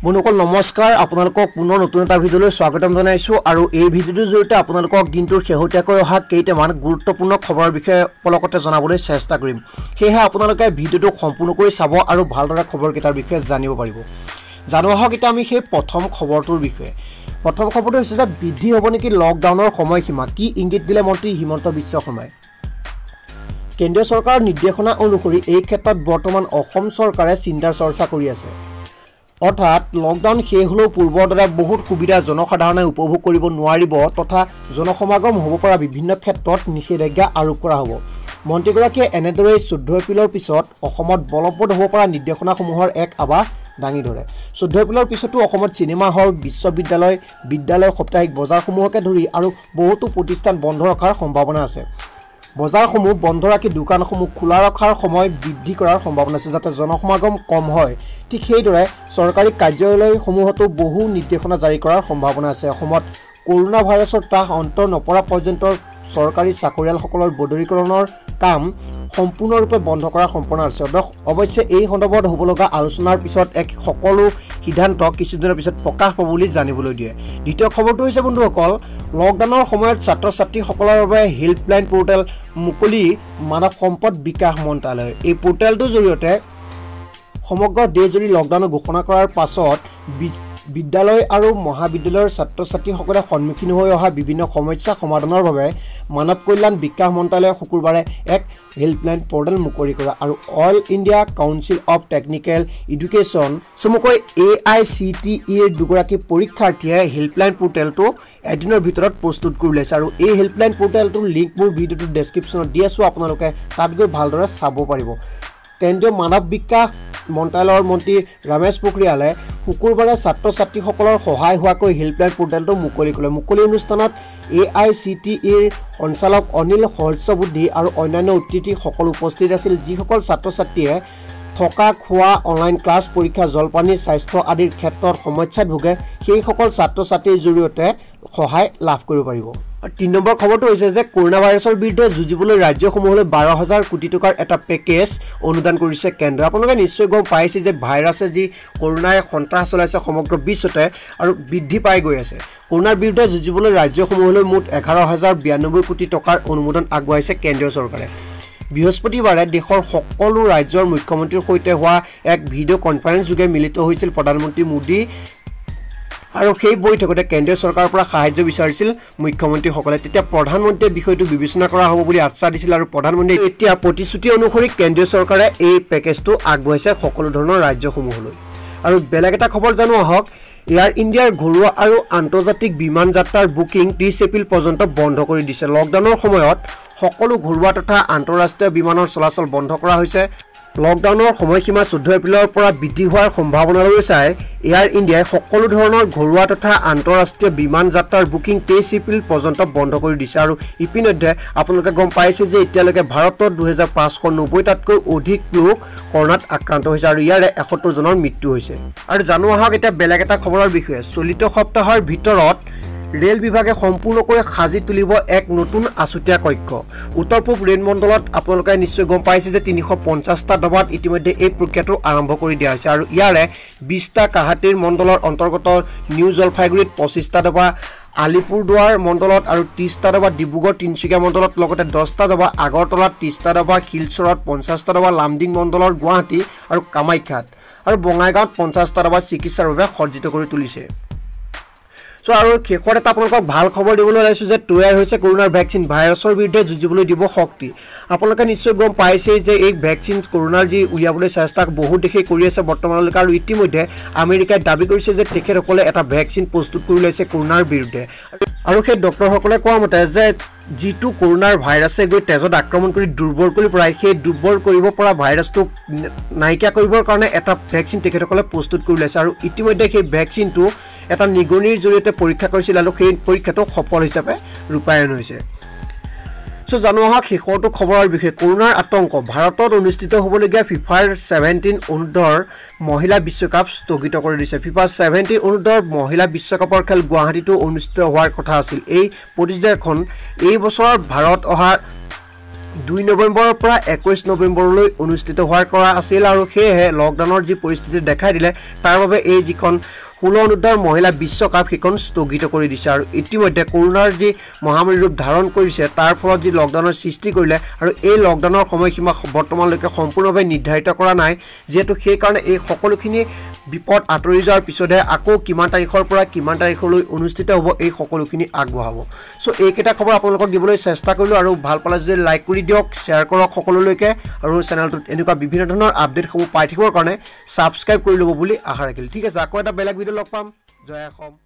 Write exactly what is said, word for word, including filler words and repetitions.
বন্ধুসকল নমস্কাৰ আপোনালোকক পুনৰ নতুন এটা ভিডিঅলৈ স্বাগতম জনাইছো আৰু এই ভিডিঅ'টোৰ জৰিয়তে আপোনালোকক দিনটোৰ শেহতীয়াকৈ অহা কেইটামান গুৰুত্বপূৰ্ণ খবৰৰ বিষয়ে পলকতে জনাবলৈ চেষ্টা কৰিম সেয়েহে আপোনালোকে ভিডিঅ'টো সম্পূৰ্ণকৈ চাব আৰু ভালদৰে খবৰকেইটাৰ বিষয়ে জানিব পাৰিব জানো আহক এতিয়া আমি সেই প্ৰথম খবৰটোৰ বিষয়ে প্ৰথম খবৰটো হৈছে যে বৃদ্ধি হ'ব নেকি লকডাউনৰ সময়সীমা কি ইংগিত দিলে মন্ত্ৰী হিমন্ত বিশ্ব শৰ্মাই কেন্দ্ৰীয় চৰকাৰৰ নিৰ্দেশনা অনুসৰি এই ক্ষেত্ৰত বৰ্তমান অসম চৰকাৰে চিন্তাৰ চৰ্চা কৰি আছে অৰ্থাৎ লকডাউন শেষ হলেও পূৰ্বৰ দৰে বহুত সুবিধা জনসাধাৰণে উপভোগ কৰিব নোৱাৰিব তথা জনসমাগম হ'ব পৰা বিভিন্ন ক্ষেত্ৰত নিষেধাজ্ঞা আৰোপ কৰা হ'ব মন্ত্ৰীগৰাকীয়ে এনেদৰে চৈধ্য এপ্ৰিলৰ পিছত অসমত বলবৎ হ'ব পৰা নিৰ্দেশনাসমূহৰ এক আভাস দাঙি ধৰে চৈধ্য এপ্ৰিলৰ পিছতো অসমত চিনেমা হল বিশ্ববিদ্যালয় বিদ্যালয় সাপ্তাহিক বজাৰসমূহকে ধৰি আৰু বহুতো প্ৰতিষ্ঠান বন্ধ ৰখাৰ সম্ভাৱনা আছে বজাৰসমূহ বন্ধ ৰাখি দোকানসমূহ খোলা ৰখাৰ সময় বৃদ্ধি কৰাৰ সম্ভাৱনা আছে যাতে জনসমাগম কম হয় ঠিক সেইদৰে চৰকাৰী কাৰ্যালয়সমূহতো বহু নিৰ্দেশনা জাৰি কৰাৰ সম্ভাৱনা আছে অসমত কৰোনা ভাইৰাছৰ ত্ৰাস অন্ত নপৰা পৰ্যন্ত চৰকাৰী চাকৰিয়ালসকলৰ বদলীকৰণৰ কাম সম্পূৰ্ণৰূপে বন্ধ কৰাৰ সম্ভাৱনা আছে অৱশ্যে এই সন্দৰ্ভত হ'ব লগা আলোচনাৰ পিছত এক সকলো সিদ্ধান্ত কিছুদিনৰ পিছত প্ৰকাশ পাব বুলি জানিবলৈ দিয়ে দ্বিতীয় খবৰটো হৈছে বন্ধুসকল লকডাউনৰ সময়ত ছাত্ৰ ছাত্ৰীসকলৰ বাবে হেল্পলাইন পোৰ্টেল মুকলি মানৱ সম্পদ বিকাশ মন্ত্ৰালয় এই পোৰ্টেলটোৰ জৰিয়তে সমগ্ৰ দেশজুৰি লকডাউন ঘোষণা কৰাৰ পাছত বিদ্যালয় আৰু মহাবিদ্যালয়ৰ ছাত্ৰ ছাত্ৰীসকলে সন্মুখীন হৈ অহা বিভিন্ন সমস্যা সমাধানৰ বাবে মানৱ কল্যাণ বিকাশ মন্ত্ৰালয়ে শুকুৰবাৰে এক হেল্পলাইন পোৰ্টেল মুকলি কৰা আৰু all India council of technical education চমুকৈ এ আই চি টি ইৰ দুগৰাকী পৰীক্ষাৰ্থীয়ে হেল্পলাইন পোৰ্টেলটো এদিনৰ ভিতৰত প্ৰস্তুত কৰি উলিয়াইছে আৰু এই হেল্পলাইন পোৰ্টেলটোৰ লিংক মোৰ ভিডিঅ'টোৰ ডেছক্ৰিপশ্যনত দি আছোঁ আপোনালোকে তাত গৈ ভালদৰে চাব পাৰিব কেন্দ্ৰীয় মানৱ বিকাশ মন্ত্ৰালয়ৰ মন্ত্ৰী ৰমেশ পোখৰিয়ালে শুকুৰবাৰে ছাত্ৰ ছাত্ৰীসকলৰ সহায় হোৱাকৈ হেল্পলাইন পোৰ্টেলটো মুকলি কৰিলে মুকলি অনুষ্ঠানত এ আই চি টি ইৰ সঞ্চালক অনিল সহস্ৰবুদ্ধি আৰু অন্যান্য অতিথিসকল উপস্থিত আছিল যিসকল ছাত্ৰ ছাত্ৰীয়ে থকা খোৱা অনলাইন ক্লাছ পৰীক্ষা জলপানী স্বাস্থ্য আদিৰ ক্ষেত্ৰত সমস্যাত ভোগে সেইসকল ছাত্ৰ ছাত্ৰীৰ জৰিয়তে সহায় লাভ কৰিব পাৰিব তিন নম্বৰ খবৰটো হৈছে যে কৰোনা ভাইৰাছৰ বিৰুদ্ধে যুঁজিবলৈ ৰাজ্যসমূহলৈ বাৰ হাজাৰ কোটি টকাৰ এটা পেকেজ অনুদান কৰিছে কেন্দ্ৰ আপোনালোকে নিশ্চয় গম পাইছে যে ভাইৰাছে যি কৰোনাই সন্ত্ৰাস চলাইছে সমগ্ৰ বিশ্বতে আৰু বৃদ্ধি পাই গৈ আছে কৰোনাৰ বিৰুদ্ধে যুঁজিবলৈ ৰাজ্যসমূহলৈ মুঠ এঘাৰ হাজাৰ বিৰানব্বৈ কোটি টকাৰ অনুমোদন আগবঢ়াইছে কেন্দ্ৰীয় চৰকাৰে বৃহস্পতিবাৰে দেশৰ সকলো ৰাজ্যৰ মুখ্যমন্ত্ৰীৰ সৈতে হোৱা এক ভিডিঅ' কনফাৰেন্স যোগে মিলিত হৈছিল প্ৰধানমন্ত্ৰী মোদী আৰু সেই বৈঠকতে কেন্দ্ৰীয় চৰকাৰৰ পৰা সাহায্য বিচাৰিছিল মুখ্যমন্ত্ৰীসকলে তেতিয়া প্ৰধানমন্ত্ৰীয়ে বিষয়টো বিবেচনা কৰা হ'ব বুলি আশ্বাস দিছিল আৰু প্ৰধানমন্ত্ৰীয়ে এতিয়া প্ৰতিশ্ৰুতি অনুসৰি কেন্দ্ৰীয় চৰকাৰে এই পেকেজটো আগবঢ়াইছে সকলো ধৰণৰ ৰাজ্যসমূহলৈ আৰু বেলেগ এটা খবৰ জানো আহক এয়াৰ ইণ্ডিয়াৰ ঘৰুৱা আৰু আন্তৰ্জাতিক বিমান যাত্ৰাৰ বুকিং ত্ৰিছ এপ্ৰিল পৰ্যন্ত বন্ধ কৰি দিছে লকডাউনৰ সময়ত সকলো ঘৰুৱা তথা আন্তঃৰাষ্ট্ৰীয় বিমানৰ চলাচল বন্ধ কৰা হৈছে লকডাউনৰ সময়সীমা চৈধ্য এপ্ৰিলৰ পৰা বৃদ্ধি হোৱাৰ সম্ভাৱনালৈ চাই এয়াৰ ইণ্ডিয়াই সকলো ধৰণৰ ঘৰুৱা তথা আন্তঃৰাষ্ট্ৰীয় বিমান যাত্ৰাৰ বুকিং তেইছ এপ্ৰিল পৰ্যন্ত বন্ধ কৰি দিছে আৰু ইপিনধ্যে আপোনালোকে গম পাইছে যে এতিয়ালৈকে ভাৰতত দুহেজাৰ পাঁচশ নব্বৈটাতকৈ অধিক লোক কৰোনাত আক্ৰান্ত হৈছে আৰু ইয়াৰে এসত্তৰ জনৰ মৃত্যু হৈছে আৰু জানো আহক এতিয়া বেলেগ এটা খবৰৰ বিষয়ে চলিত সপ্তাহৰ ভিতৰত ৰেল বিভাগে সম্পূৰ্ণকৈ সাজি তুলিব এক নতুন আছুতীয়া কক্ষ উত্তৰ পূব ৰেল মণ্ডলত আপোনালোকে নিশ্চয় গম পাইছে যে তিনিশ পঞ্চাছটা ডবাত ইতিমধ্যে এই প্ৰক্ৰিয়াটো আৰম্ভ কৰি দিয়া হৈছে আৰু ইয়াৰে বিছটা কাহাটিৰ মণ্ডলৰ অন্তৰ্গত নিউ জলপাইগুৰিত পঁচিছটা ডবা আলিপুৰদুৱাৰ মণ্ডলত আৰু ত্ৰিছটা ডবা ডিব্ৰুগড় তিনিচুকীয়া মণ্ডলত লগতে দহটা ডবা আগৰতলাত ত্ৰিছটা ডবা শিলচৰত পঞ্চাছটা ডবা লামডিং মণ্ডলৰ গুৱাহাটী আৰু কামাখ্যাত আৰু বঙাইগাঁৱত পঞ্চাছটা ডবা চিকিৎসাৰ বাবে সজ্জিত কৰি তুলিছে সো আৰু শেষত এটা আপোনালোকক ভাল খবৰ দিবলৈ ওলাইছোঁ যে তৈয়াৰ হৈছে কৰোনাৰ ভেকচিন ভাইৰাছৰ বিৰুদ্ধে যুঁজিবলৈ দিব শক্তি আপোনালোকে নিশ্চয় গম পাইছেই যে এই ভেকচিন কৰোনাৰ যি উলিয়াবলৈ চেষ্টা বহুত দেশে কৰি আছে বৰ্তমানলৈকে আৰু ইতিমধ্যে আমেৰিকাই দাবী কৰিছে যে তেখেতসকলে এটা ভেকচিন প্ৰস্তুত কৰি ওলাইছে কৰোনাৰ বিৰুদ্ধে আৰু সেই ডক্টৰসকলে কোৱা মতে যে যিটো কৰোনাৰ ভাইৰাছে গৈ তেজত আক্ৰমণ কৰি দুৰ্বল কৰি পৰাই সেই দুৰ্বল কৰিব পৰা ভাইৰাছটো নাইকিয়া কৰিবৰ কাৰণে এটা ভেকচিন তেখেতসকলে প্ৰস্তুত কৰি ওলাইছে আৰু ইতিমধ্যে সেই ভেকচিনটো এটা নিগনিৰ জৰিয়তে পৰীক্ষা কৰিছিল আৰু সেই পৰীক্ষাটো সফল হিচাপে ৰূপায়ণ হৈছে সো জানো আহক শেষৰটো খবৰৰ বিষয়ে কৰোনাৰ আতংক ভাৰতত অনুষ্ঠিত হ'বলগীয়া ফিফাৰ ছেভেণ্টিন অনুৰ্ধৰ মহিলা বিশ্বকাপ স্থগিত কৰি দিছে ফিফা ছেভেণ্টিন অনুৰ্ধৰ মহিলা বিশ্বকাপৰ খেল গুৱাহাটীতো অনুষ্ঠিত হোৱাৰ কথা আছিল এই প্ৰতিযোগিতাখন এই বছৰ ভাৰত অহা দুই নৱেম্বৰৰ পৰা একৈশ নৱেম্বৰলৈ অনুষ্ঠিত হোৱাৰ কৰা আছিল আৰু সেয়ে লকডাউনৰ যি পৰিস্থিতি দেখাই দিলে তাৰ বাবে এই যিখন ষোল্ল অনুৰ্ধৰ মহিলা বিশ্বকাপ সেইখন স্থগিত কৰি দিছে আৰু ইতিমধ্যে কৰোনাৰ যি মহামাৰী ৰূপ ধাৰণ কৰিছে তাৰ ফলত যি লকডাউনৰ সৃষ্টি কৰিলে আৰু এই লকডাউনৰ সময়সীমা বৰ্তমানলৈকে সম্পূৰ্ণভাৱে নিৰ্ধাৰিত কৰা নাই যেহেতু সেই কাৰণে এই সকলোখিনি বিপদ আঁতৰি যোৱাৰ পিছতহে আকৌ কিমান তাৰিখৰ পৰা কিমান তাৰিখলৈ অনুষ্ঠিত হ'ব এই সকলোখিনি আগবঢ়াব সো এইকেইটা খবৰ আপোনালোকক দিবলৈ চেষ্টা কৰিলোঁ আৰু ভাল পালে যদি লাইক কৰি দিয়ক শ্বেয়াৰ কৰক সকলোলৈকে আৰু চেনেলটোত এনেকুৱা বিভিন্ন ধৰণৰ আপডেটসমূহ পাই থাকিবৰ কাৰণে ছাবস্ক্ৰাইব কৰি ল'ব বুলি আশা ৰাখিলোঁ ঠিক আছে আকৌ এটা বেলেগ ভিডিঅ' লগ পাম জয় অসম।